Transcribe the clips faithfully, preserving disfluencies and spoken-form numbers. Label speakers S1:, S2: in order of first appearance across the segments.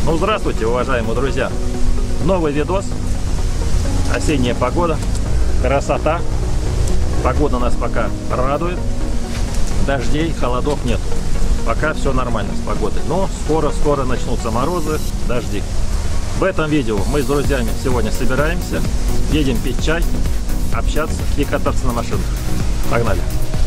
S1: Ну, здравствуйте, уважаемые друзья! Новый видос. Осенняя погода. Красота. Погода нас пока радует. Дождей, холодов нет. Пока все нормально с погодой. Но скоро-скоро начнутся морозы, дожди. В этом видео мы с друзьями сегодня собираемся. Едем пить чай, общаться и кататься на машинах. Погнали!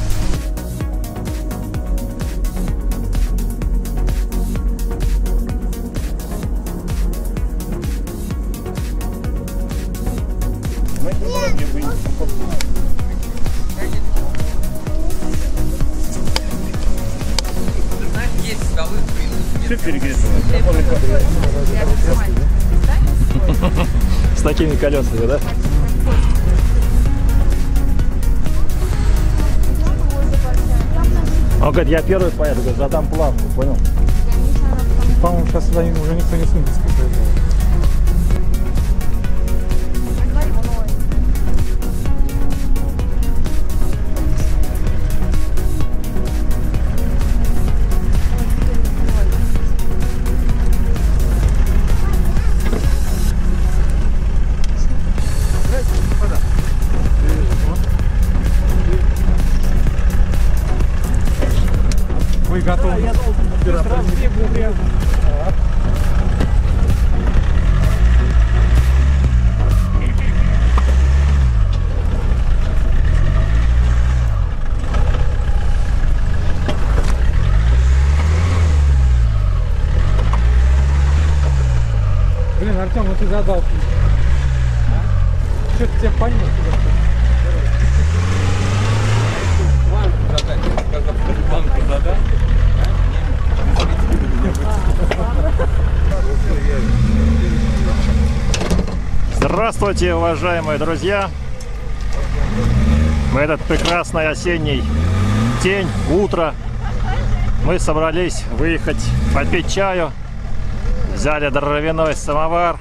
S1: С такими колесами, да? Он говорит, я первый поеду, говорит, задам плавку, понял?
S2: По-моему, сейчас за ним уже никто не сунется. Вы готовы? Блин, Артем, ну ты задал. Что-то тебя понес. Банку задать.
S1: Здравствуйте, уважаемые друзья! В этот прекрасный осенний день, утро, мы собрались выехать попить чаю. Взяли дровяной самовар,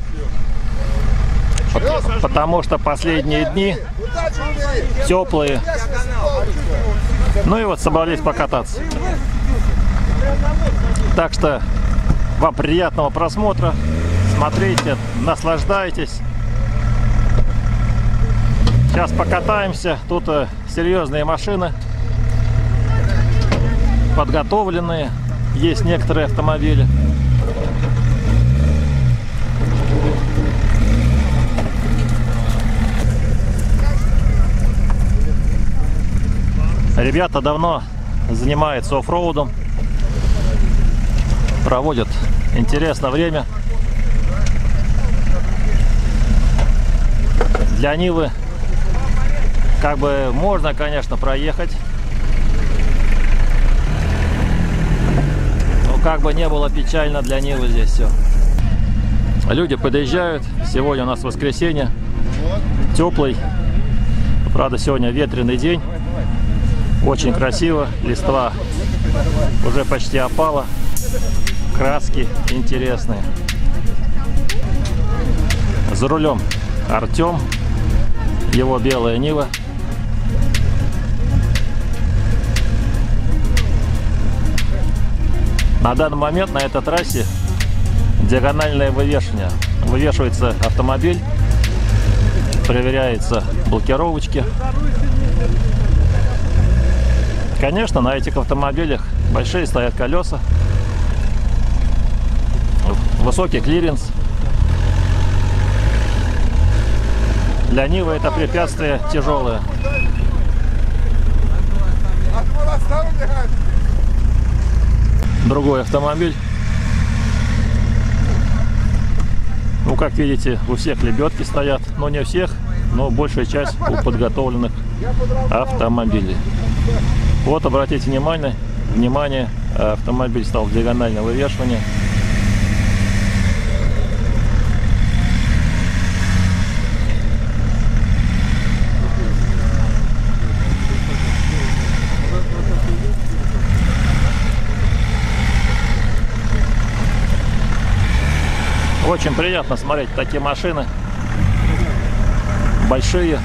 S1: потому что последние дни теплые. Ну и вот собрались покататься. Так что вам приятного просмотра. Смотрите, наслаждайтесь. Сейчас покатаемся. Тут серьезные машины, подготовленные. Есть некоторые автомобили. Ребята давно занимаются оффроудом, проводят интересное время. Для Нивы как бы можно, конечно, проехать, но как бы не было печально для Нивы здесь все. Люди подъезжают. Сегодня у нас воскресенье, теплый, правда сегодня ветреный день. Очень красиво, листва уже почти опала, краски интересные. За рулем Артем, его белая Нива. На данный момент на этой трассе диагональное вывешивание. Вывешивается автомобиль, проверяются блокировочки. Конечно, на этих автомобилях большие стоят колеса, высокий клиренс. Для Нивы это препятствие тяжелое. Другой автомобиль. Ну, как видите, у всех лебедки стоят, но не у всех, но большая часть у подготовленных автомобилей. Вот, обратите внимание, внимание, автомобиль стал в диагональное вывешивание. Очень приятно смотреть такие машины. Большие,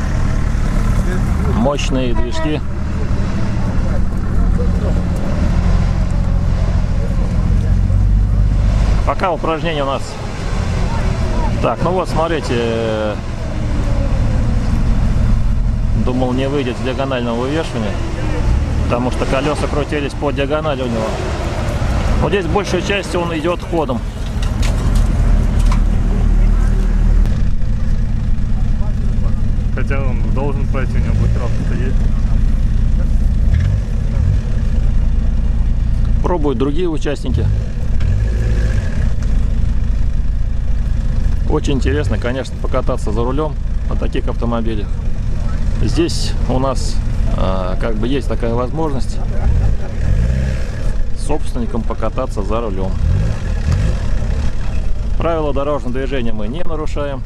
S1: мощные движки. Пока упражнение у нас. Так, ну вот, смотрите. Думал, не выйдет с диагонального вывешивания, потому что колеса крутились по диагонали у него. Вот здесь большая часть он идет ходом.
S2: Хотя он должен пойти, у него блокировка-то есть.
S1: Пробуют другие участники. Очень интересно, конечно, покататься за рулем на таких автомобилях. Здесь у нас э, как бы есть такая возможность собственникам покататься за рулем. Правила дорожного движения мы не нарушаем.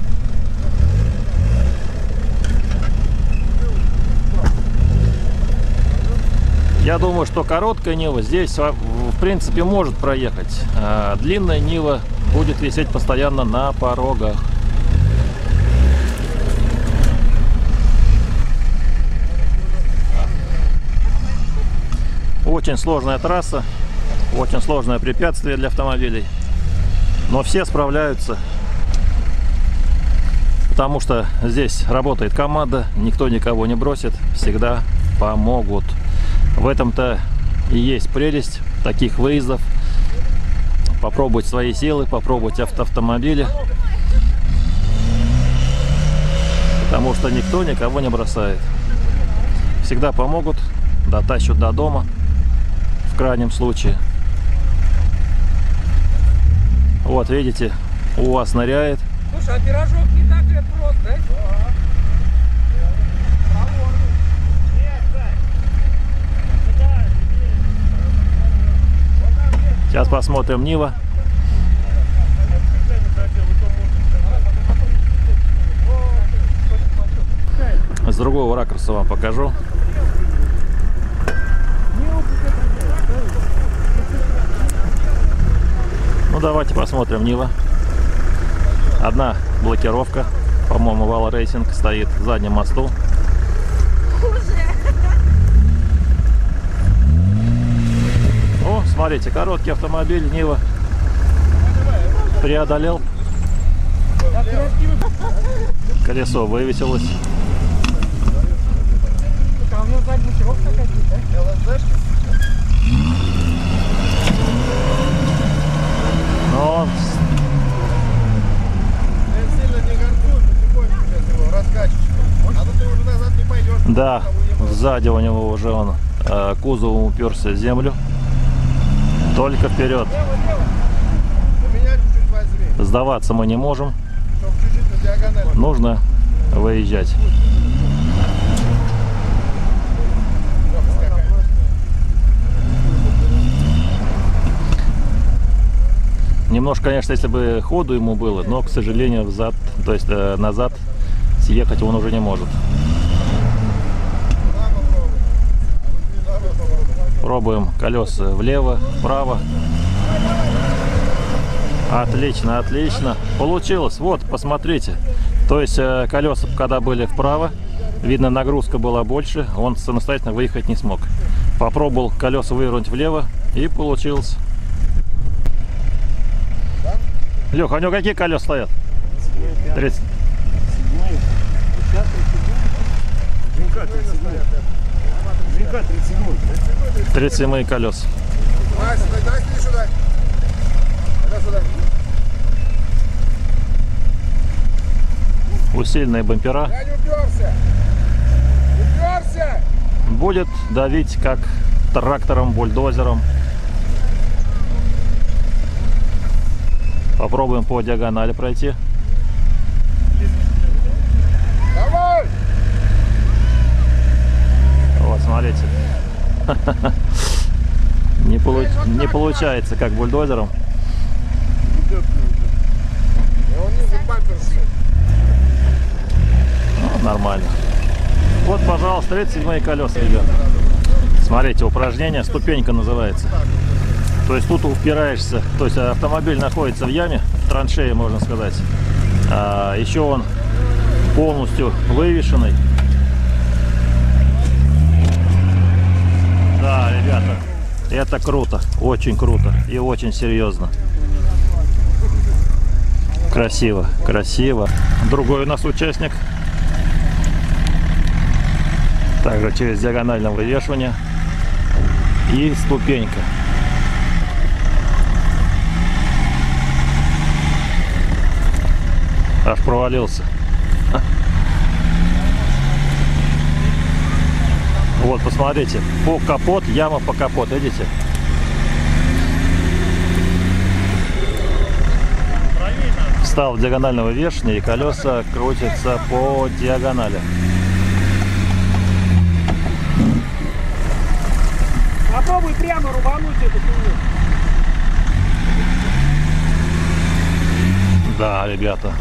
S1: Я думаю, что короткая Нива здесь в принципе может проехать. А длинная Нива будет висеть постоянно на порогах. Очень сложная трасса, очень сложное препятствие для автомобилей. Но все справляются, потому что здесь работает команда, никто никого не бросит, всегда помогут. В этом-то и есть прелесть таких выездов. Попробовать свои силы, попробовать авто автомобили. Потому что никто никого не бросает. Всегда помогут, дотащат до дома, в крайнем случае. Вот, видите, у вас ныряет.
S3: Слушай, а пирожок не так ли прост, да?
S1: Сейчас посмотрим Нива. С другого ракурса вам покажу. Ну давайте посмотрим Нива. Одна блокировка, по-моему, Вала Рейсинг стоит в заднем мосту. О, смотрите, короткий автомобиль Нива преодолел. Колесо вывесилось.
S3: А у него сзади блокировка какая-то, да?
S1: Но да, сзади у него уже он э, кузовом уперся в землю. Только вперед. Сдаваться мы не можем. Нужно выезжать. Немножко, конечно, если бы ходу ему было, но, к сожалению, взад, то есть э, назад съехать он уже не может. Пробуем колеса влево, вправо. Отлично, отлично. Получилось. Вот, посмотрите. То есть э, колеса, когда были вправо, видно, нагрузка была больше, он самостоятельно выехать не смог. Попробовал колеса вывернуть влево, и получилось. Леха, у него какие колеса стоят? тридцать. тридцать семь колес. Усиленные бампера. Будет давить как трактором, бульдозером. Попробуем по диагонали пройти.
S3: Давай!
S1: Вот, смотрите. Не, получ... не получается, как бульдозером. Ну, нормально. Вот, пожалуйста, тридцать седьмые колеса, ребят. Смотрите, упражнение, ступенька называется. То есть тут упираешься, то есть автомобиль находится в яме, в траншее, можно сказать. А еще он полностью вывешенный. Да, ребята, это круто, очень круто и очень серьезно. Красиво, красиво. Другой у нас участник. Также через диагональное вывешивание. И ступенька. Аж провалился. Вот, посмотрите, по капот, яма по капот, видите? Встал в диагональное вывешивание, и колеса крутятся по диагонали.
S3: Попробуй прямо рубануть эту хуйню.
S1: Да, ребята.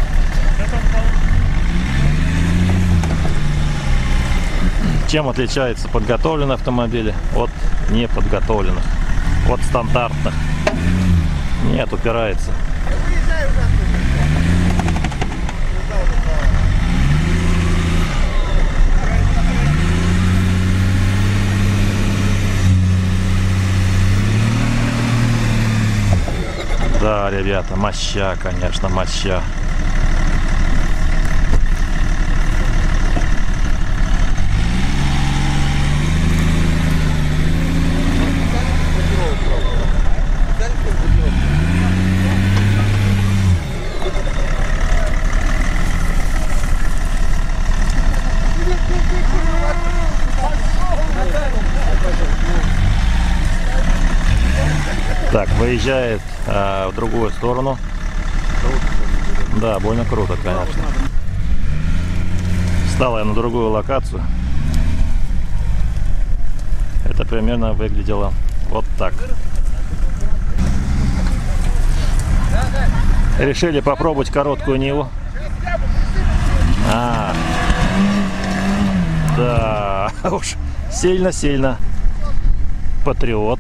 S1: Чем отличаются подготовленные автомобили от неподготовленных, от стандартных? Нет, упирается. Да, ребята, моща, конечно, моща. Так, выезжает а, в другую сторону. Да, больно круто, конечно. Встал я на другую локацию. Это примерно выглядело вот так. Решили попробовать короткую Ниву. А, да, уж сильно-сильно Патриот.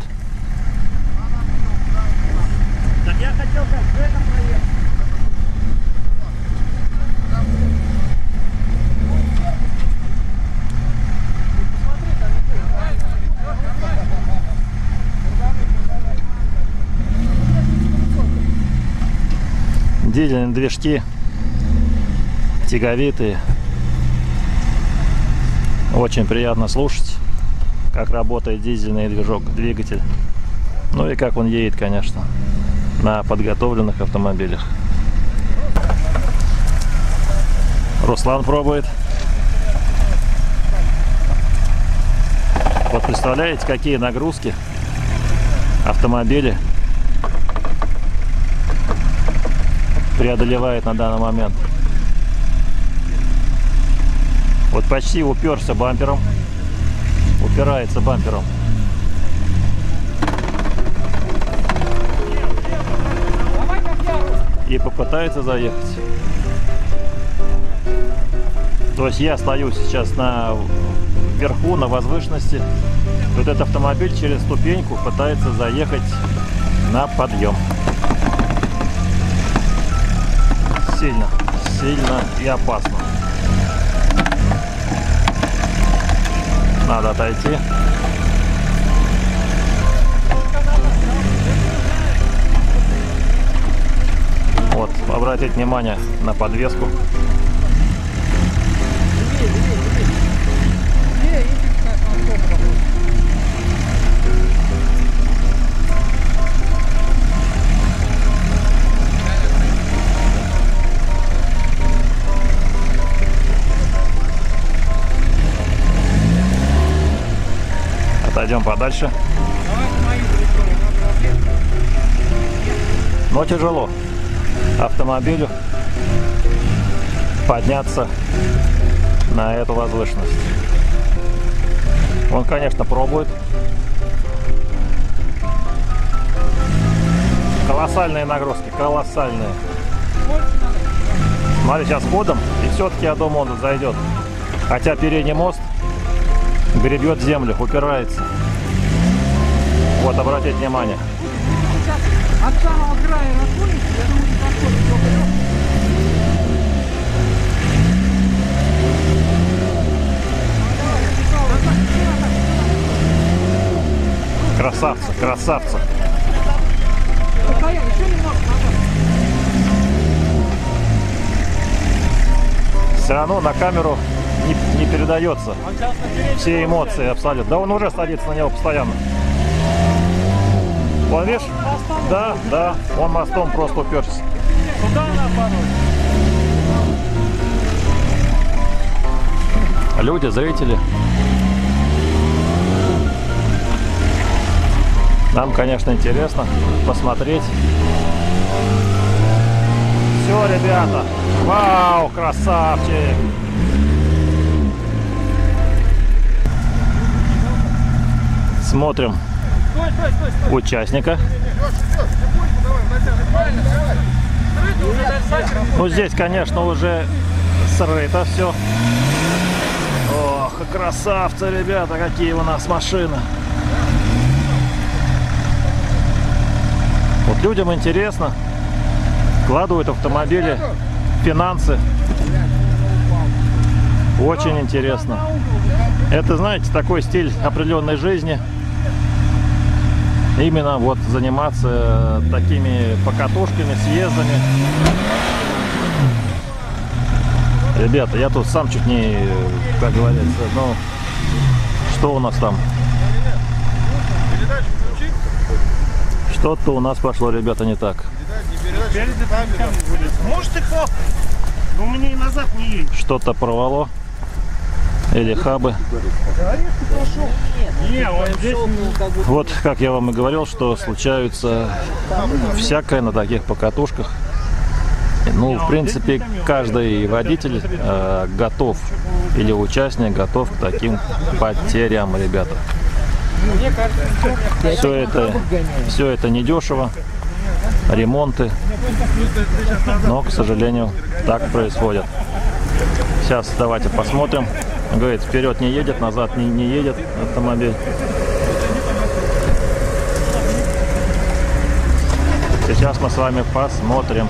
S3: Я хотел как в этом проехать.
S1: Дизельные движки, тяговитые. Очень приятно слушать, как работает дизельный движок, двигатель. Ну и как он едет, конечно, на подготовленных автомобилях. Руслан пробует. Вот представляете, какие нагрузки автомобили преодолевает на данный момент. Вот почти уперся бампером, упирается бампером. И попытается заехать. То есть я стою сейчас на верху, на возвышенности. Вот этот автомобиль через ступеньку пытается заехать на подъем. Сильно, сильно и опасно. Надо отойти. Вот, обратить внимание на подвеску. Отойдем подальше. Но тяжело автомобилю подняться на эту возвышенность. Он, конечно, пробует. Колоссальные нагрузки, колоссальные. Смотри, сейчас ходом, и все-таки, я думаю, он зайдет. Хотя передний мост гребет землю, упирается. Вот, обратите внимание.
S3: От самого края разгонится, я думаю, не подходит только.
S1: Красавцы, красавцы.
S3: Еще немного назад.
S1: Все равно на камеру не, не передается все эмоции абсолютно. Да он уже садится на него постоянно. Вон, видишь? Да, да, он мостом просто уперся.
S2: Куда она порой?
S1: Люди, зрители. Нам, конечно, интересно посмотреть. Все, ребята. Вау, красавчик. Смотрим
S3: Стой, стой, стой, стой.
S1: участника. Ну, здесь, конечно, уже срыто все. Ох, красавцы, ребята, какие у нас машины. Вот людям интересно. Вкладывают в автомобили финансы. Очень интересно. Это, знаете, такой стиль определенной жизни. Именно вот заниматься такими покатушками, съездами. Ребята, я тут сам чуть не, как говорится, ну, что у нас там? Что-то у нас пошло, ребята, не так.
S3: Может, ты кто? Ну, мне и назад не едет.
S1: Что-то порвало. Или хабы.
S3: Не, он здесь...
S1: Вот, как я вам и говорил, что случаются всякое на таких покатушках. Ну, в принципе, каждый водитель э, готов, или участник готов к таким потерям, ребята. Все это, все это недешево, ремонты, но, к сожалению, так происходит. Сейчас давайте посмотрим. Говорит, вперед не едет, назад не, не едет автомобиль. Сейчас мы с вами посмотрим.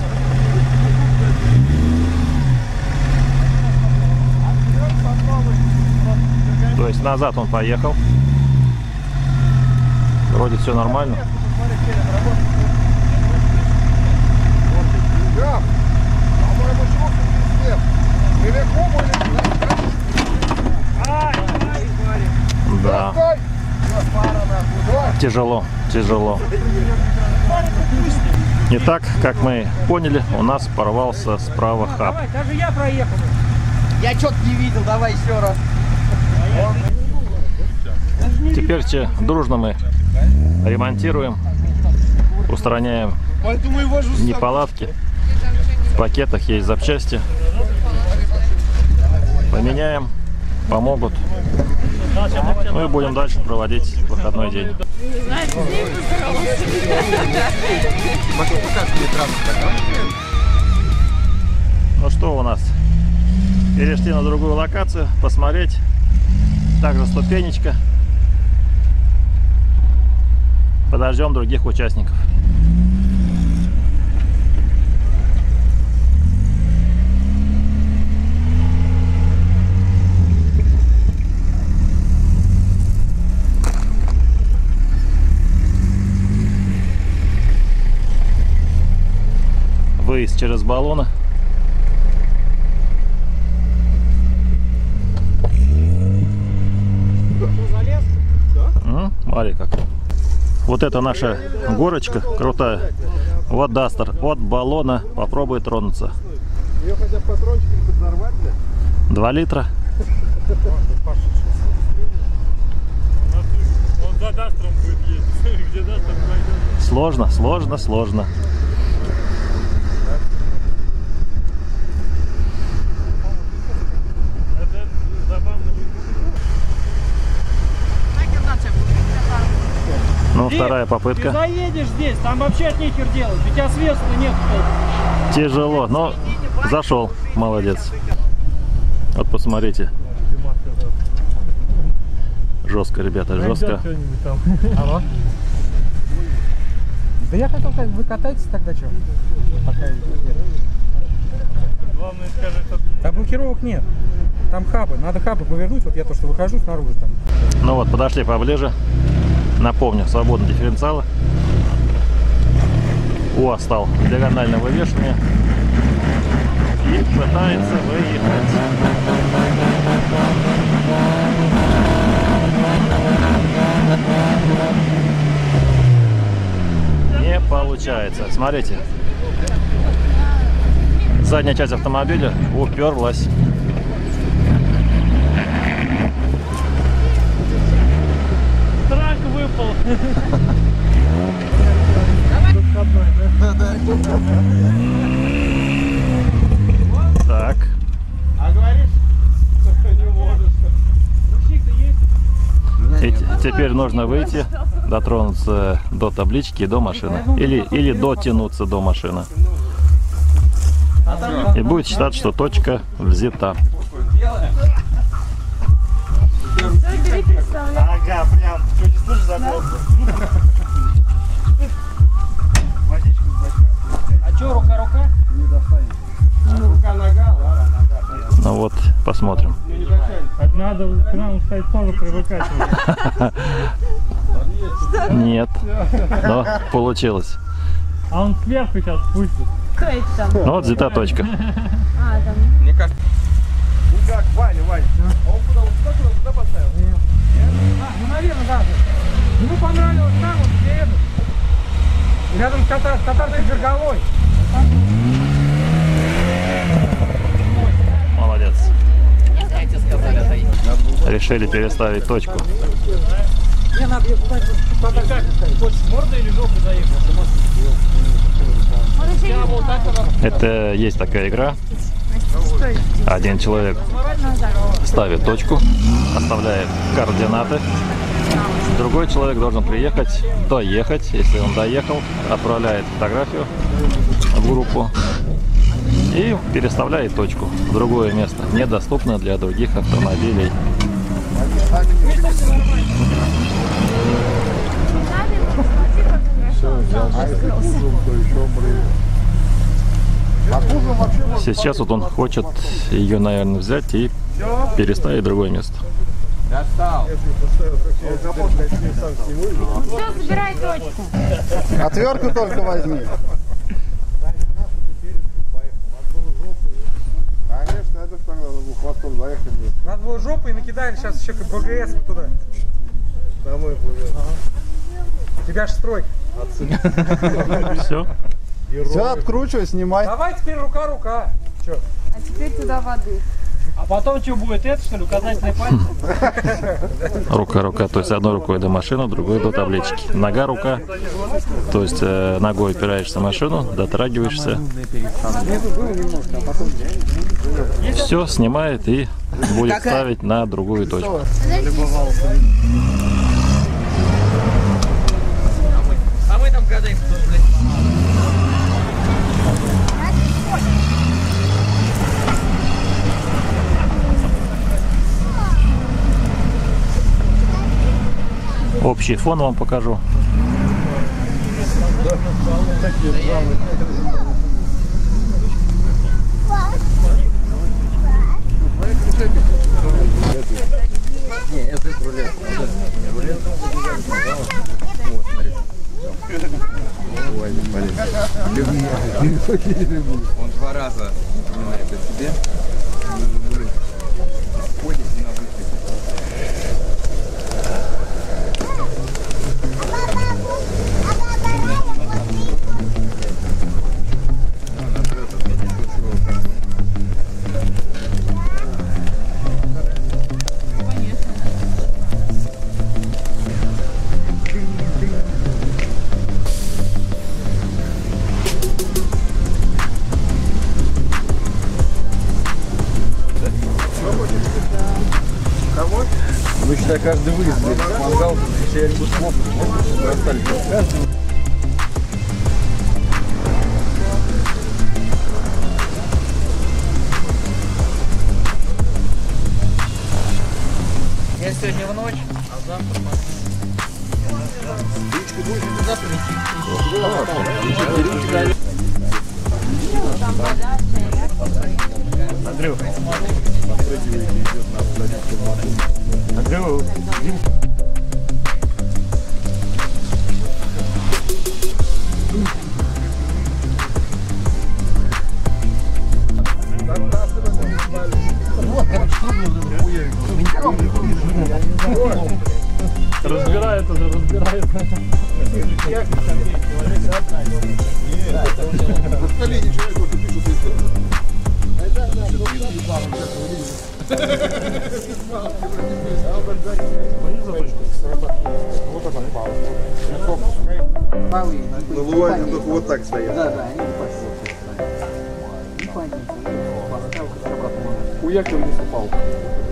S1: То есть назад он поехал. Вроде все нормально. Да. Тяжело, тяжело. Итак, как мы поняли, у нас порвался справа хаб.
S2: Давай, даже я проехал.
S3: Я что-то не видел, давай еще раз.
S1: Теперь все дружно мы ремонтируем, устраняем неполадки. В пакетах есть запчасти. Поменяем, помогут. Ну и будем дальше проводить выходной день. Ну что у нас? Перешли на другую локацию, посмотреть. Также ступенечка. Подождем других участников. Выезд через баллоны. М, смотри как. Вот это наша горочка крутая. Вот Дастер от баллона попробует тронуться.
S3: Ее хотя бы патрончиком подорвать, да?
S1: Два литра.
S2: Он за Дастром будет ездить. Где Дастер пойдет?
S1: Сложно, сложно, сложно.
S2: Это забавно.
S1: Ну, вторая попытка.
S2: Ты заедешь здесь, там вообще от нехер делать. У тебя света нет.
S1: Тяжело, но зашел. Молодец. Вот посмотрите. Жестко, ребята, жестко.
S2: Алло.
S3: Да я хотел сказать, вы катаетесь тогда что? Пока
S2: Главное скажи, что...
S3: там блокировок нет. Там хабы. Надо хабы повернуть. Вот я то, что выхожу снаружи там.
S1: Ну вот, подошли поближе. Напомню, свободные дифференциалы. УАЗ стал диагонально вывешивание. и пытается выехать. Не получается. Смотрите. Задняя часть автомобиля уперлась.
S2: Трак выпал.
S1: Так.
S2: А говоришь, не можешь. Ручник-то есть?
S1: И т- теперь нужно выйти, дотронуться до таблички и до машины. Или, или дотянуться до машины. И будет считаться, что точка взята.
S2: Ага, прям. Что, не слышишь заглохло? Водичку с бачка. А что, рука-рука? Не достанет. Рука-нога, ладно, нога.
S1: Ну вот, посмотрим.
S2: Надо к нам, кстати, тоже привыкать.
S1: Нет. Но получилось.
S2: А он сверху сейчас спустит.
S4: Кто это там?
S1: Ну вот взята точка.
S4: А, там.
S2: Мне кажется. Ну как, Ваня, Ваня. А он куда, куда, куда, куда поставил? Нет. А, ну, наверное, да. Ему понравилось там, вот где это. Рядом с татар, татарской береговой.
S1: Молодец. Решили переставить точку.
S3: Мне надо ее куда-то поставить.
S2: Хочешь мордой или жопой заехал?
S1: Это есть такая игра. Один человек ставит точку, оставляет координаты. Другой человек должен приехать, доехать. Если он доехал, отправляет фотографию в группу и переставляет точку в другое место, недоступное для других автомобилей. Сейчас вот он хочет ее, наверное, взять и переставить в другое место.
S4: Все, забирай точку.
S5: Отвертку только возьми. Конечно, это что надо было хвостом заехать.
S3: Надо было жопой накидали сейчас еще как БГС туда.
S5: Домой плывет.
S3: У тебя ж стройка.
S1: Все.
S5: Все, откручивай, снимай.
S3: Давай теперь рука-рука. Че?
S4: А теперь туда воды.
S2: А потом что будет? Это что ли? Указательный палец?
S1: Рука-рука, то есть одной рукой до машины, другой до таблички. Нога-рука, то есть э, ногой опираешься в машину, дотрагиваешься. Все снимает и будет ставить на другую точку.
S2: А мы там гадаем, кто, блядь.
S1: Общий фон вам покажу.
S6: Он два раза вспоминает о себе. Входит и на выход.
S5: Ну, считай, каждый выезд, мангал, все слов, остались.
S2: Я сегодня в ночь, а завтра завтра
S1: Андрюх. Андрюх.
S5: Наливайте, только вот так стоят.
S7: Да, да, они не пошли.
S3: Хуяк его не упал.